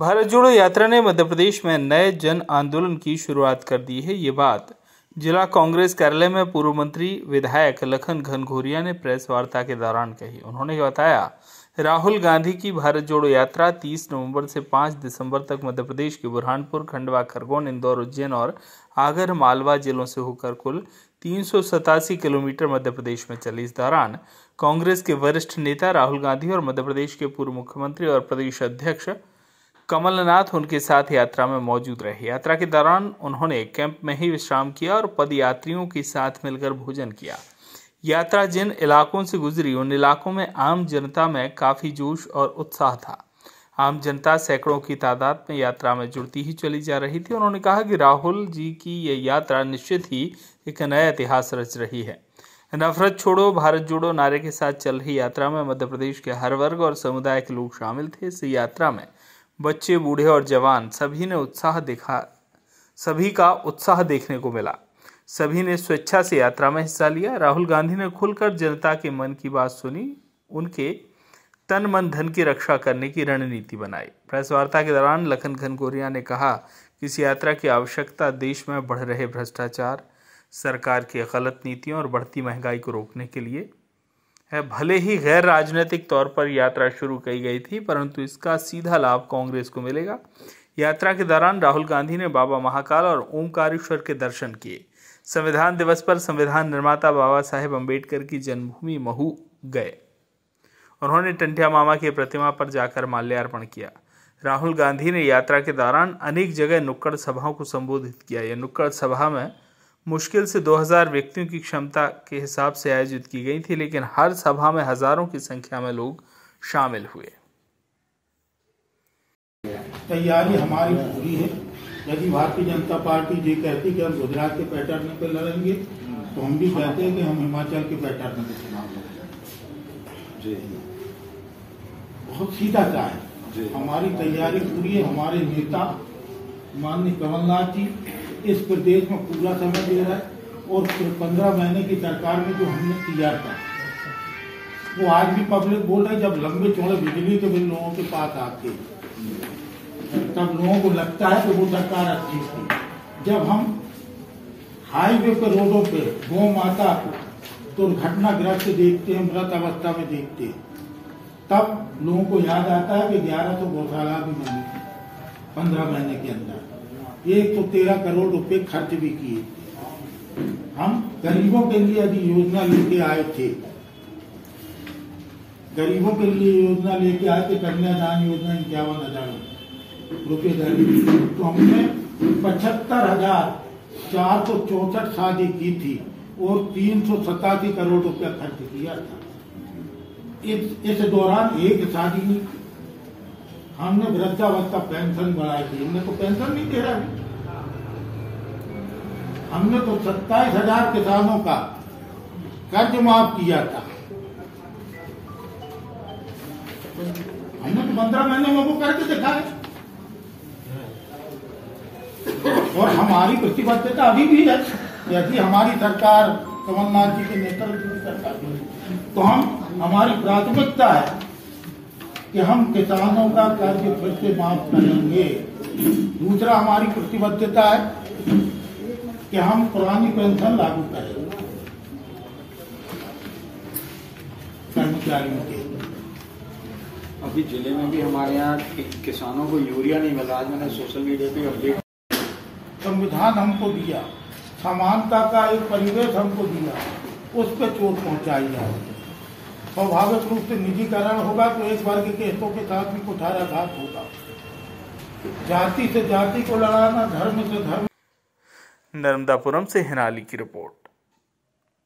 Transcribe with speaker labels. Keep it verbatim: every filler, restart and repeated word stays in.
Speaker 1: भारत जोड़ो यात्रा ने मध्य प्रदेश में नए जन आंदोलन की शुरुआत कर दी है। ये बात जिला कांग्रेस कार्यालय में पूर्व मंत्री विधायक लखन घनघोरिया ने प्रेस वार्ता के दौरान कही। उन्होंने बताया, राहुल गांधी की भारत जोड़ो यात्रा तीस नवंबर से पाँच दिसंबर तक मध्य प्रदेश के बुरहानपुर, खंडवा, खरगोन, इंदौर, उज्जैन और आगर मालवा जिलों से होकर कुल तीन सौ सतासी किलोमीटर मध्य प्रदेश में चली। इस दौरान कांग्रेस के वरिष्ठ नेता राहुल गांधी और मध्य प्रदेश के पूर्व मुख्यमंत्री और प्रदेश अध्यक्ष कमलनाथ उनके साथ यात्रा में मौजूद रहे। यात्रा के दौरान उन्होंने कैंप में ही विश्राम किया और पदयात्रियों के साथ मिलकर भोजन किया। यात्रा जिन इलाकों से गुजरी उन इलाकों में आम जनता में काफी जोश और उत्साह था। आम जनता सैकड़ों की तादाद में यात्रा में जुड़ती ही चली जा रही थी। उन्होंने कहा कि राहुल जी की यह यात्रा निश्चित ही एक नया इतिहास रच रही है। नफरत छोड़ो भारत जोड़ो नारे के साथ चल रही यात्रा में मध्य प्रदेश के हर वर्ग और समुदाय के लोग शामिल थे। इस यात्रा में बच्चे, बूढ़े और जवान सभी ने उत्साह देखा सभी का उत्साह देखने को मिला। सभी ने स्वेच्छा से यात्रा में हिस्सा लिया। राहुल गांधी ने खुलकर जनता के मन की बात सुनी, उनके तन मन धन की रक्षा करने की रणनीति बनाई। प्रेस वार्ता के दौरान लखन घनघोरिया ने कहा कि इस यात्रा की आवश्यकता देश में बढ़ रहे भ्रष्टाचार, सरकार की गलत नीतियों और बढ़ती महंगाई को रोकने के लिए है। भले ही गैर राजनीतिक तौर पर यात्रा शुरू की गई थी, परंतु इसका सीधा लाभ कांग्रेस को मिलेगा। यात्रा के दौरान राहुल गांधी ने बाबा महाकाल और ओमकारेश्वर के दर्शन किए। संविधान दिवस पर संविधान निर्माता बाबा साहेब अम्बेडकर की जन्मभूमि महू गए। उन्होंने टंटिया मामा की प्रतिमा पर जाकर माल्यार्पण किया। राहुल गांधी ने यात्रा के दौरान अनेक जगह नुक्कड़ सभाओं को संबोधित किया। यह नुक्कड़ सभा में मुश्किल से दो हज़ार व्यक्तियों की क्षमता के हिसाब से आयोजित की गई थी, लेकिन हर सभा में हजारों की संख्या में लोग शामिल हुए।
Speaker 2: तैयारी हमारी पूरी है। यदि भारतीय जनता पार्टी ये कहती कि हम गुजरात के पैटर्न पे लड़ेंगे, तो हम भी कहते हैं कि हम हिमाचल के पैटर्न पे चुनाव लड़ेंगे। बहुत सीधा सा है, हमारी तैयारी पूरी है। हमारे नेता माननीय कमलनाथ जी इस प्रदेश में पूरा समय दे रहा है और पंद्रह महीने की सरकार में जो हमने किया था वो आज भी पब्लिक बोल रही। जब लंबे चौड़े बिजली के बिल लोगों के पास आते तब लोगों को लगता है कि वो सरकार अच्छी थी। जब हम हाईवे पे, रोडों पे गौ माता को दुर्घटनाग्रस्त देखते हैं, मृत अवस्था में देखते हैं, तब लोगों को याद आता है कि ग्यारह सौ गौशाला भी बनी थी पंद्रह महीने के अंदर। एक तो तेरह करोड़ रुपए खर्च भी किए। हम गरीबों के लिए यदि योजना लेके आए थे, गरीबों के लिए योजना लेके आए थे, कन्यादान योजना इक्यावन हजार रुपये गरीब, तो हमने पचहत्तर हजार चार सौ चौसठ शादी की थी और तीन सौ सतासी करोड़ रुपया खर्च किया था। इस, इस दौरान एक शादी नहीं। हमने वृद्धावस्था पेंशन बढ़ाई थी, हमने तो पेंशन नहीं दे रहा है। हमने तो सत्ताईस हजार किसानों का कर्ज माफ किया था। हमने तो पंद्रह महीने में वो करके दिखाए और हमारी प्रतिबद्धता अभी भी है। यदि हमारी सरकार कमलनाथ जी के नेतृत्व की सरकार तो हम हमारी प्राथमिकता है कि हम किसानों का कर्ज फिर से माफ करेंगे। दूसरा, हमारी प्रतिबद्धता है कि हम पुरानी पेंशन लागू करेंगे कर्मचारियों के।
Speaker 3: अभी जिले में भी हमारे यहाँ किसानों को यूरिया नहीं मिला। आज मैंने सोशल मीडिया पे अपडेट।
Speaker 2: संविधान हमको दिया, समानता का एक परिवेश हमको दिया, उस पर चोट पहुंचाई जाए। स्वाभाविक रूप से निजीकरण होगा तो एक वर्ग के हितों के साथ भी कुठाराघात होगा। जाति से जाति को लड़ाना, धर्म से धर्म।
Speaker 1: नर्मदापुरम से हिनाली की रिपोर्ट।